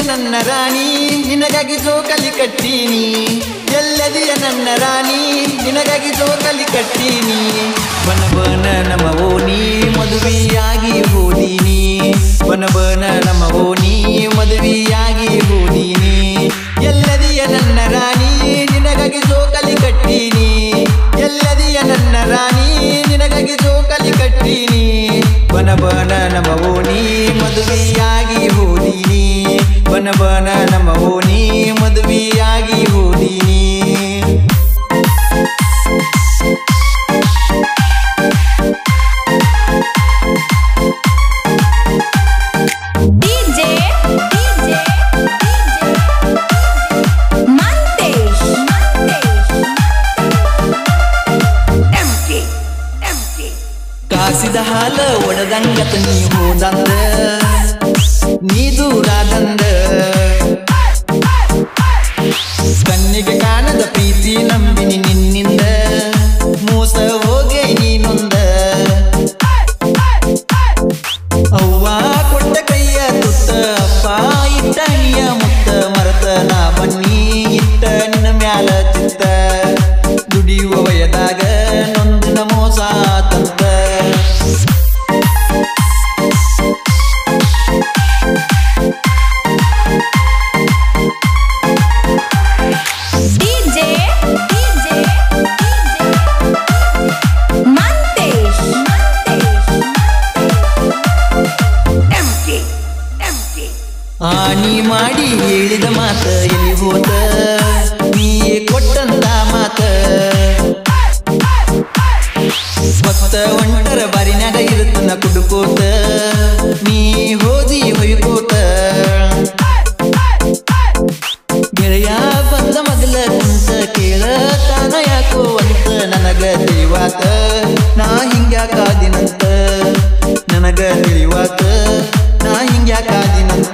ನನ್ನ ರಾಣಿ ನಿನಗಾಗಿ ಜೋಕಾಲಿ ಕಟ್ಟೀನಿ ಎಲ್ಲದಿಯ ನನ್ನ ರಾಣಿ ನಿನಗಾಗಿ ಜೋಕಾಲಿ ಕಟ್ಟೀನಿ ಬನ ಬನ ನಮ್ಮ ಓನಿ ಮದುವೆಯಾಗಿ ಹೋದೀನಿ ಬನ ಬನ ನಮ್ಮ ಓನಿ ಮದುವೆಯಾಗಿ ಹೋದೀನಿ ಎಲ್ಲದಿಯ ನನ್ನ ರಾಣಿ ನಿನಗಾಗಿ ಜೋಕಾಲಿ ಕಟ್ಟೀನಿ ಎಲ್ಲದಿಯ ನನ್ನ ರಾಣಿ ನಿನಗಾಗಿ ಜೋಕಾಲಿ ಕಟ್ಟೀನಿ ಬನ ಬನ ನಮ್ಮ ಓನಿ ಮದುವೆಯಾಗಿ ಹೋದೀನಿ ಬನ ಬನ ನಮ್ಮ ಓನಿ ಮದುವೆಯಾಗಿ ಹೋದೀನಿ ಕಾಸಿದ ಹಾಲ ಒಡದಂಗತ ನೀ ಹೋದಂದ ನೀ ದೂರಾದಂದ ಕಣ್ಣಿಗೆ ಕಾಣದ ಪ್ರೀತಿ ನಂಬಿನಿ ನಿನ್ನಿಂದ ಮೋಸ ಹೋಗೆ ನೀನೊಂದ ಅವ್ವ ಕೊಟ್ಟ ಕೈಯ ತುತ್ತ ಅಪ್ಪ ಇಟ್ಟ ಹಣಿಯ ಮುತ್ತ ಮರತ ನಾ ಬನ್ನಿ ಇಟ್ಟ ನಿನ್ನ ಮ್ಯಾಲ ಚಿತ್ತ ದುಡಿಯುವ ವಯದಾಗ ನೊಂದಿನ ಮೋಸ ತಂತ ಆನಿ ಮಾಡಿ ಹೇಳಿದ ಮಾತ ಎಲ್ಲಿ ಹೋತ ನೀಯೇ ಕೊಟ್ಟಂತ ಮಾತ ಭಕ್ತ ಒಂಟರ ಬಾರಿನಾಗ ಇರುತ್ತನ ಕುಡುಕೋತ ನೀ ಹೋದಿ ಹೊಯ್ಕೋತ ಗೆಳೆಯ ಬಂದ ಮೊದಲ ಕುಂತ ಕೇಳ ತಾನ ಯಾಕೋ ಅಂತ ನನಗ ತಿಳಿವಾತ ನಾ ಹಿಂಗ್ಯಾಕಾದಿನಂತ ನನಗ ತಿಳಿವಾತ ನಾ ಹಿಂಗ್ಯಾಕಾದಿನಂತ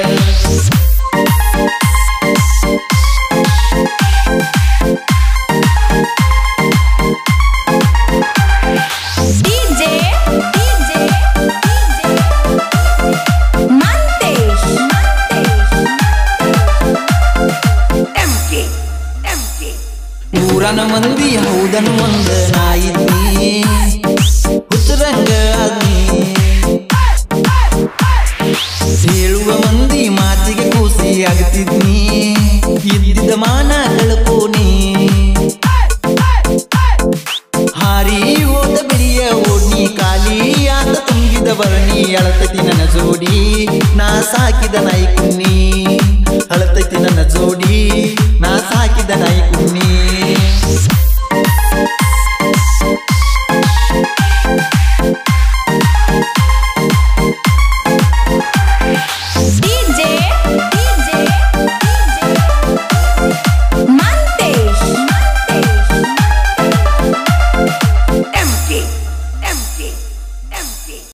ಊರನ ಮಂದಿ ಹೌದನು ಒಂದ ನಾ ಇದ್ನಿ ಹುಚ್ಚರಂಗ ಅದ್ನಿ ಹೇಳುವ ಮಂದಿ ಮಾತಿಗೆ ಕೂಸಿ ಆಗ್ತಿದ್ನಿ ಇದ್ದಿದ್ದ ಮಾನ ಕಳ್ಕೋನಿ ಹಾರಿ ಹೋದ ಬಿಳಿಯ ಓಡ್ನಿ ಖಾಲಿ ಆತ ತುಂಬಿದ ಬರಣಿ ಅಳತತಿ ನನ್ನ ಜೋಡಿ ನಾ